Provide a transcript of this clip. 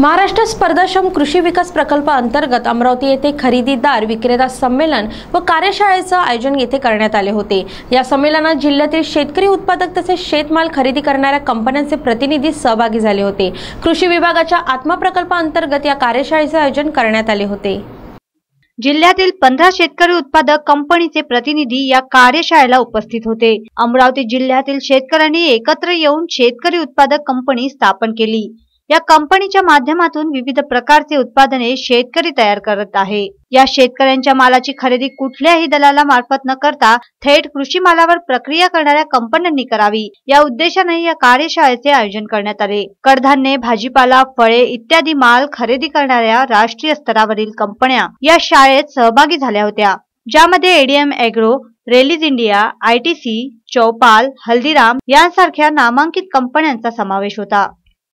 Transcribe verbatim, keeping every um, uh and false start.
महाराष्ट्र स्पर्धाश्रम कृषी विकास प्रकल्प अंतर्गत अमरावती येथे खरेदीदार विक्रेता संमेलन व कार्यशाळेचे आयोजन येथे करण्यात आले होते। या संमेलनात जिल्ह्यातील शेतकरी उत्पादक तसेच शेतमाल खरेदी करणाऱ्या कंपन्यांचे प्रतिनिधी सहभागी झाले होते। कृषी विभागाच्या आत्मा प्रकल्प अंतर्गत या कार्यशाळेचे आयोजन करण्यात आले होते। जिल्ह्यातील पंधरा शेतकरी उत्पादक कंपनीचे प्रतिनिधी या कार्यशाळेला उपस्थित होते। अमरावती जिल्ह्यातील शेतकऱ्यांनी एकत्र येऊन शेतकरी उत्पादक कंपनी स्थापन केली। या कंपनीच्या माध्यमातून विविध प्रकारचे उत्पादने शेतकरी तयार करत आहे। या शेतकऱ्यांच्या मालाची खरेदी कुठल्याही दलाला मार्फत न करता थेट कृषी मालावर प्रक्रिया करणाऱ्या कंपन्यांनी करावी, या उद्देशाने या कार्यशाळेचे आयोजन करण्यात आले। कडधान्ये, भाजीपाला, फळे इत्यादी माल खरेदी करणाऱ्या राष्ट्रीय स्तरावरील कंपन्या या शाळेत सहभागी झाल्या होत्या, ज्यामध्ये ADM agro, Rallis India, ITC, Choupal, Haldiram यांसारख्या नामांकित कंपन्यांचा समावेश होता।